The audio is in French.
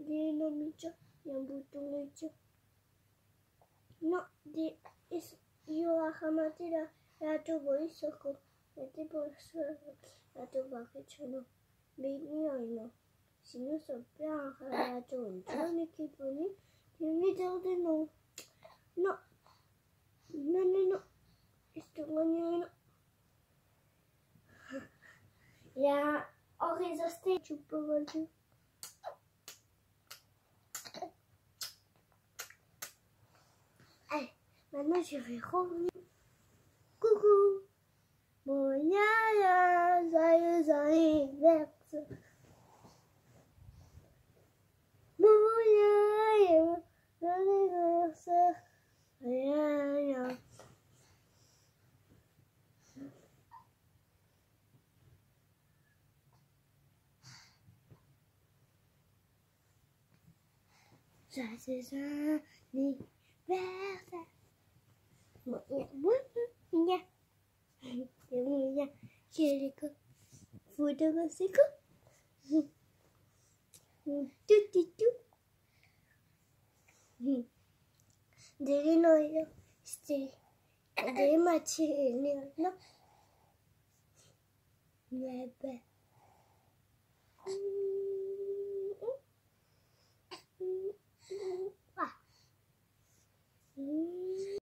dia nom hijau yang butung hijau. No, io amati la tua voce con e tipo la tua che sono benino. Si non sappiamo la tua giorni che poni, mi date no. No, no, sto guardando. Ja, auch ist das der Schuppe. Maintenant je vais revenir. Coucou. Bon joyeux anniversaire. Bon joyeux anniversaire. Joyeux anniversaire. Minha. Jericho. Fotografico. Dele noi sti. Dele macchine, no? Bebe.